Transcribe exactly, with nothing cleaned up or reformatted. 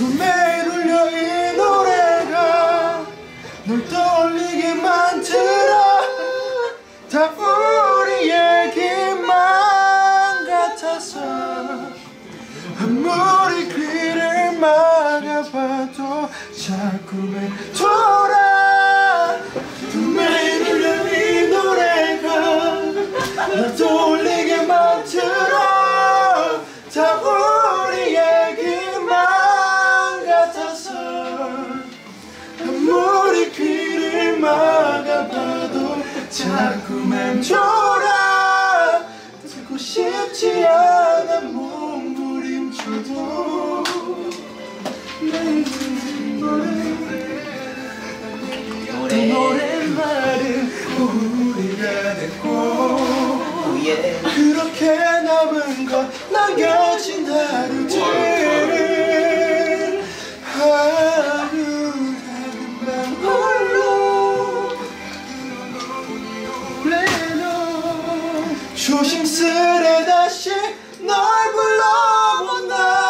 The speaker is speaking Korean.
또 매일 울려 이 노래가 널 떠올리게 만들어. 다 우리 얘기만 같아서 아무리 귀를 막아봐도 자꾸 맴돌아. 또 매일 울려 이 노래가 널 떠올리게 만들어. 다 우리 얘기만 같아서 아무리 귀를 막아봐도 자꾸 맴돌아. 듣고 싶지 않아 몸부림쳐도 내 노랫말은 우리가 됐고 그렇게 남은 건 남겨진 하루들. 하루가 금방 홀로 조심스레 다시 널 불러본다.